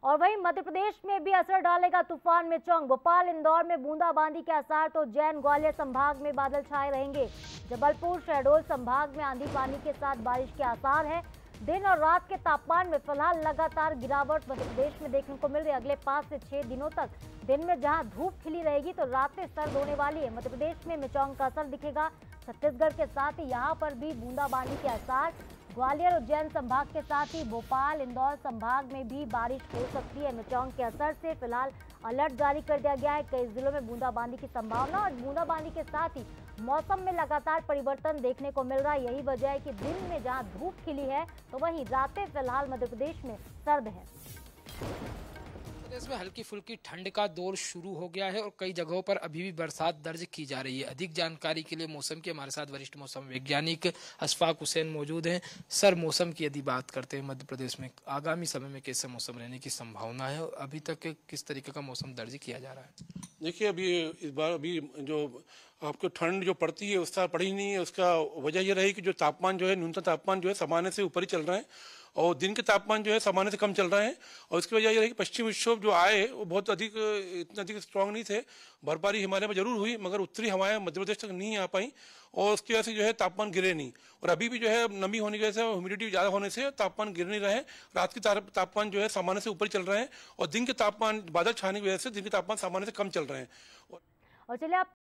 और वहीं मध्य प्रदेश में भी असर डालेगा तूफान मेचोंग। भोपाल इंदौर में बूंदाबांदी के आसार, तो उज्जैन ग्वालियर संभाग में बादल छाए रहेंगे। जबलपुर शहडोल संभाग में आंधी पानी के साथ बारिश के आसार है। दिन और रात के तापमान में फिलहाल लगातार गिरावट मध्य प्रदेश में देखने को मिल रही है। अगले 5 से 6 दिनों तक दिन में जहां धूप खिली रहेगी तो रातें सर्द होने वाली है। मध्य प्रदेश में मेचोंग का असर दिखेगा। छत्तीसगढ़ के साथ ही यहाँ पर भी बूंदाबांदी के आसार। ग्वालियर उज्जैन संभाग के साथ ही भोपाल इंदौर संभाग में भी बारिश हो सकती है। मेचोंग के असर से फिलहाल अलर्ट जारी कर दिया गया है। कई जिलों में बूंदाबांदी की संभावना और बूंदाबांदी के साथ ही मौसम में लगातार परिवर्तन देखने को मिल रहा है। यही वजह है कि दिन में जहां धूप खिली है तो वहीं रातें फिलहाल मध्य प्रदेश में सर्द है। प्रदेश में हल्की फुल्की ठंड का दौर शुरू हो गया है और कई जगहों पर अभी भी बरसात दर्ज की जा रही है। अधिक जानकारी के लिए मौसम के हमारे साथ वरिष्ठ मौसम वैज्ञानिक अशफाक हुसैन मौजूद हैं। सर, मौसम की यदि बात करते हैं मध्य प्रदेश में आगामी समय में कैसे मौसम रहने की संभावना है और अभी तक किस तरीके का मौसम दर्ज किया जा रहा है? देखिए, अभी इस बार जो आपको ठंड जो पड़ती है उसका पड़ी नहीं है। उसका वजह यह रही कि जो तापमान जो है, न्यूनतम तापमान जो है सामान्य से ऊपर ही चल रहा है और दिन के तापमान जो है सामान्य से कम चल रहा है। और इसकी वजह यह रही कि पश्चिमी विक्षोभ जो आए वो बहुत इतने अधिक स्ट्रांग नहीं थे। बर्फबारी हिमालय में जरूर हुई मगर उत्तरी हवाएं मध्य प्रदेश तक नहीं आ पाई और उसकी वजह से जो है तापमान गिरे नहीं। और अभी भी जो है नमी होने की वजह से, ह्यूमिडिटी ज़्यादा होने से तापमान गिर नहीं रहे। रात की तापमान जो है सामान्य से ऊपर चल रहे हैं और दिन के तापमान बादल छाने की वजह से दिन के तापमान सामान्य से कम चल रहे हैं। और चलिए आप